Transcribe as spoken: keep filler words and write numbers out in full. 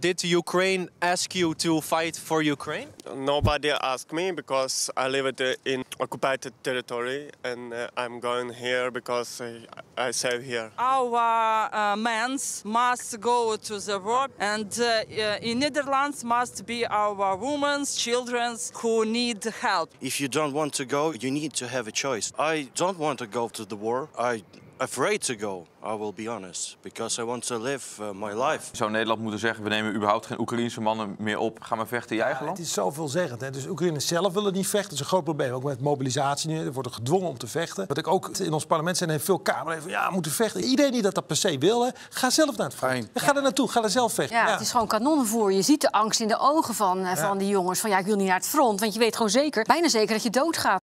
Did Ukraine ask you to fight for Ukraine? Nobody asked me because I live in occupied territory and uh, I'm going here because I, I save here. Our uh, men must go to the war, and uh, in Netherlands must be our women, children who need help. If you don't want to go, you need to have a choice. I don't want to go to the war. I'm afraid to go, I will be honest, because I want to live uh, my life. Zou Nederland moeten zeggen, we nemen überhaupt geen Oekraïense mannen meer op. Gaan we vechten in je eigen Ja, land? het is zo veelzeggend. Hè? Dus Oekraïners zelf willen niet vechten. Dat is een groot probleem. Ook met mobilisatie nu. Er wordt gedwongen om te vechten. Wat ik ook in ons parlement zijn, heeft veel Kamerleden van ja, we moeten vechten. Iedereen die dat, dat per se wil, hè, ga zelf naar het front. Ga er naartoe, ga er zelf vechten. Ja, Ja. het is gewoon kanonnenvoer. Je ziet de angst in de ogen van, uh, van Ja. die jongens. Van ja, ik wil niet naar het front. Want je weet gewoon zeker, bijna zeker dat je doodgaat.